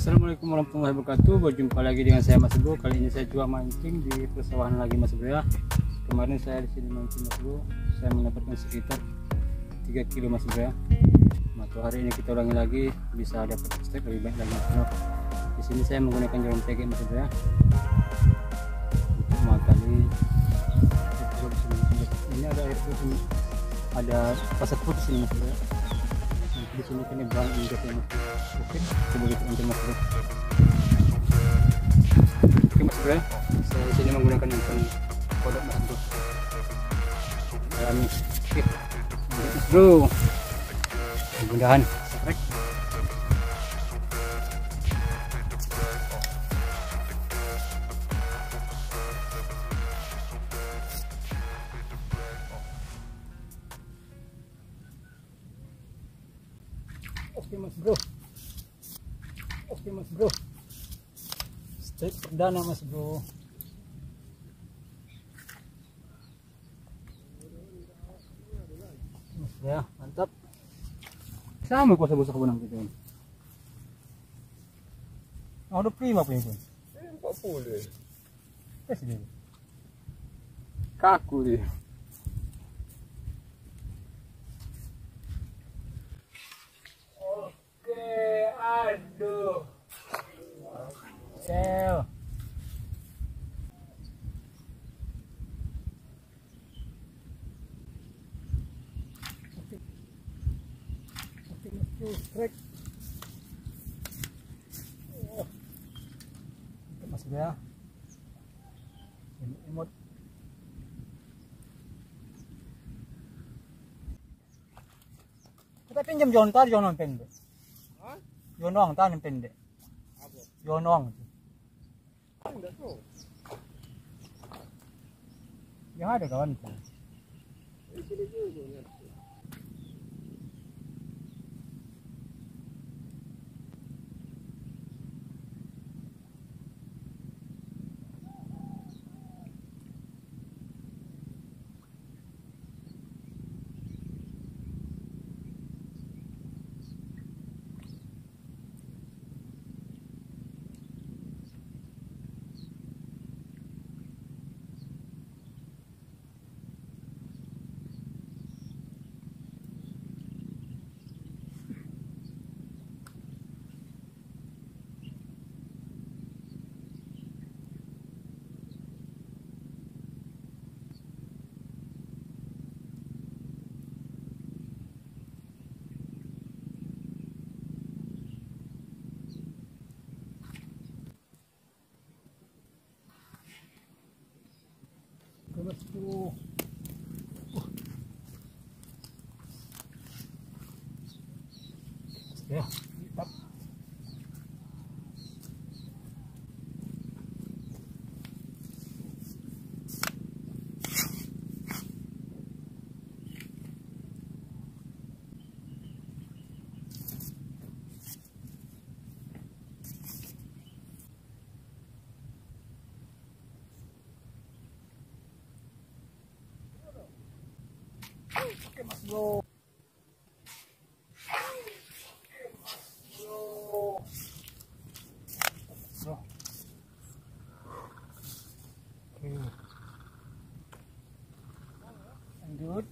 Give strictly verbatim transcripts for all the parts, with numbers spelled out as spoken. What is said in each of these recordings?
Assalamualaikum warahmatullahi wabarakatuh. Berjumpa lagi dengan saya Mas Bro. Kali ini saya coba mancing di persawahan lagi Mas Bro ya. Kemarin saya di sini mancing Mas Bro, saya mendapatkan sekitar tiga kilo Mas Bro ya. Nah, hari ini kita ulangi lagi, bisa dapat stek lebih baik lagi Mas Bro. Di sini saya menggunakan jarum tege Mas Bro ya. Untuk mengakali ini ada air putih, ada pasir putih sini Mas Bro ya. Di sini kini bahan injek ya Mas. Oke, coba kita injek Mas Bro. Oke Mas Bro, saya di sini menggunakan umpan kodok Mas Bro. Dan oke, Mas Bro. Mudah-mudahan sekrek. Oke Mas Bro, oke Mas Bro, stek perdana Mas Bro. Mas Bro ya, mantap. Sama kuasa-kuasa kebunang kita ini. Oh, udah prima punya pun. empat puluh. Tes dia. Kaku dia. Aduh, sel. Oke, oke, strike. Oh. Masuk ya. Ini emot. Kita pinjam jontar, jonon pendek. Yonong tahan yang pendek. Apa? Yonong. Enggak tahu. Yang ada kawan itu. Mas Bro. Uh. Ya, mantap. Oke Mas Bro. Bro. Bro. Oke. Lanjut.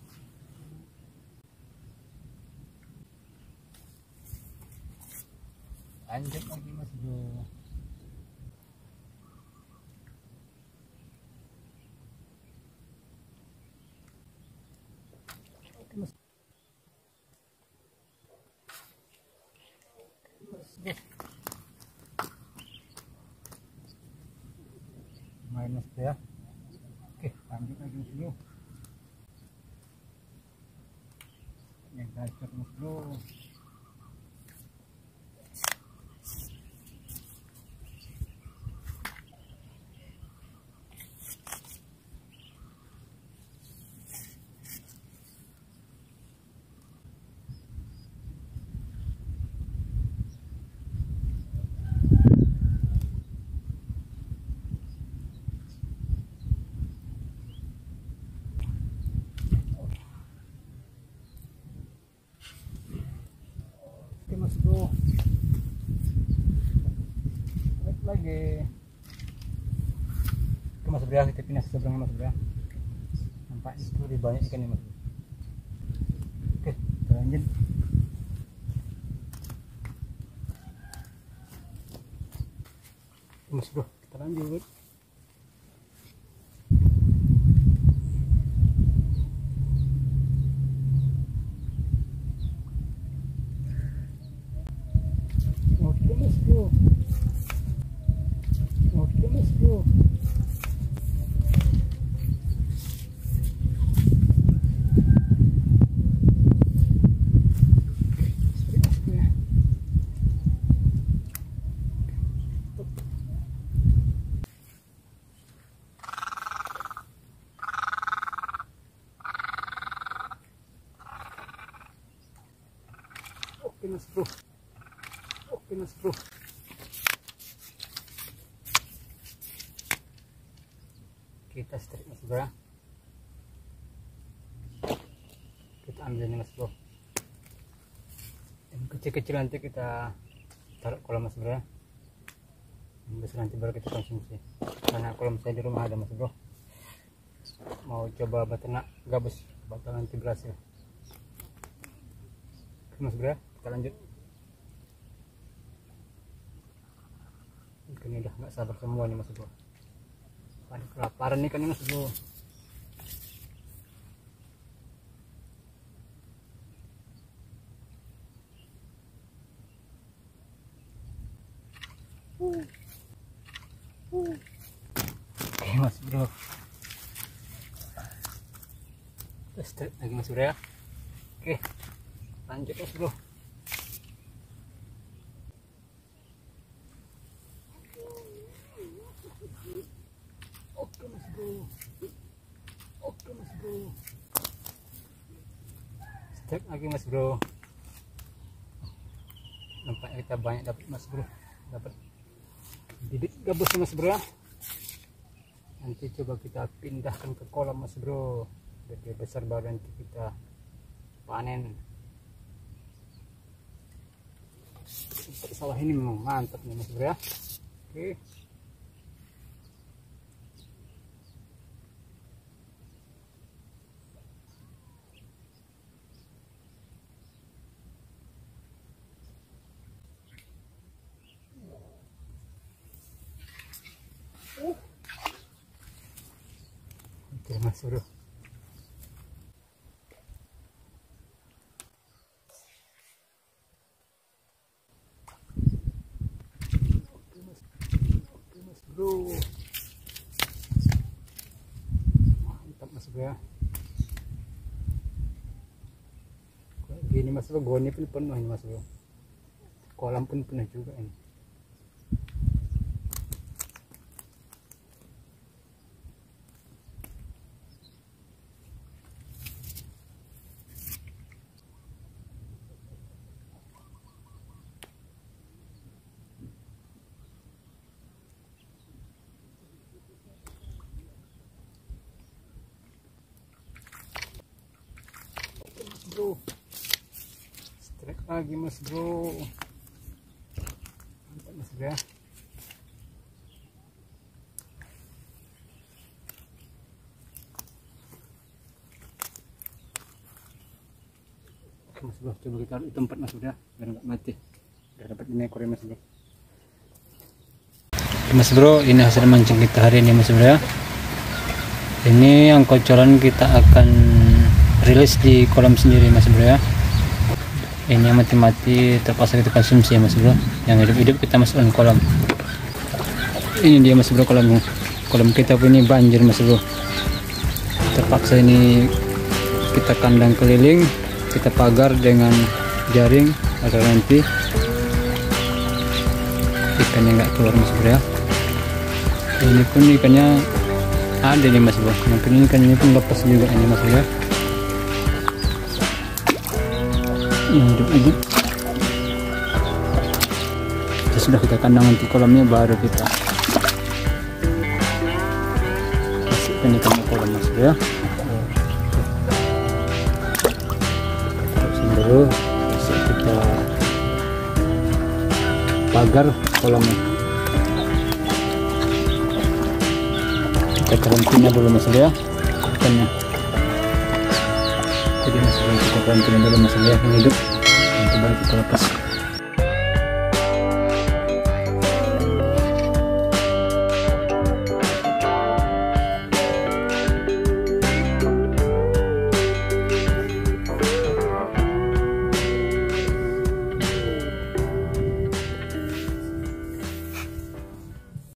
Lanjut lagi Mas Bro. Mas. Mas. Minus ya. Oke, lanjut lagi Mas Bro. Yang gacor Mas Bro. Mas Bro. lagi. Itu mas bro, kita pindah seberang mas bro. Nampak itu lebih banyak ikan mas bro. Oke, kita lanjut. Mas bro, kita lanjut. Oke mas bro, oke mas bro. Oke mas bro, oke mas bro. Kita strike mas bro. Kita ambil ini mas bro. Yang kecil-kecil nanti kita taruh kolam mas bro. Yang besar nanti baru kita konsumsi. Karena kolam saya di rumah ada mas bro. Mau coba beternak gabus, bakal nanti berhasil. Oke mas bro, kita lanjut. Ikan udah nggak sabar semua nih mas bro. Paling kelaparan nih kan mas bro. Oke mas bro, strike lagi mas bro ya. Oke lanjut mas bro. Oke mas bro, oke mas bro, strike lagi mas bro. Nampaknya kita banyak dapat mas bro, dapat bibit gabus mas bro. Nanti coba kita pindahkan ke kolam mas bro, biar dia besar baru nanti kita panen. Sawah ini memang mantap nih mas bro ya. Oke. Oke mas bro. Bro, mantap mas bro ya. Gini mas bro, goni pun penuh ini mas bro, kolam pun penuh juga ini. Bro, strike lagi mas bro. Mantap mas bro ya. Oke mas bro, coba kita taruh di tempat mas bro ya, biar nggak mati, biar dapat ini ekor mas bro. Oke mas bro, ini hasil mancing kita hari ini mas bro ya. Ini yang kocoran kita akan rilis di kolam sendiri mas bro ya. Ini yang mati-mati terpaksa kita konsumsi ya mas bro. Yang hidup-hidup kita masukkan kolam. Ini dia mas bro kolam. Kolam kita pun ini banjir mas bro. Terpaksa ini kita kandang keliling, kita pagar dengan jaring agar nanti ikannya nggak keluar mas bro ya. Ini pun ikannya ada nih mas bro. Mungkin ini ikannya pun lepas juga ini mas bro ya. Ini hidup-hidup. Sudah kita kandang nanti kolamnya, baru kita masukkan ikan ke kolam mas bro ya. Taruh dulu, kita pagar kolamnya. kita karantina dulu mas bro ya ikannya. Jadi mas bro kita karantina dulu mas bro ya, yang hidup nanti baru kita lepas.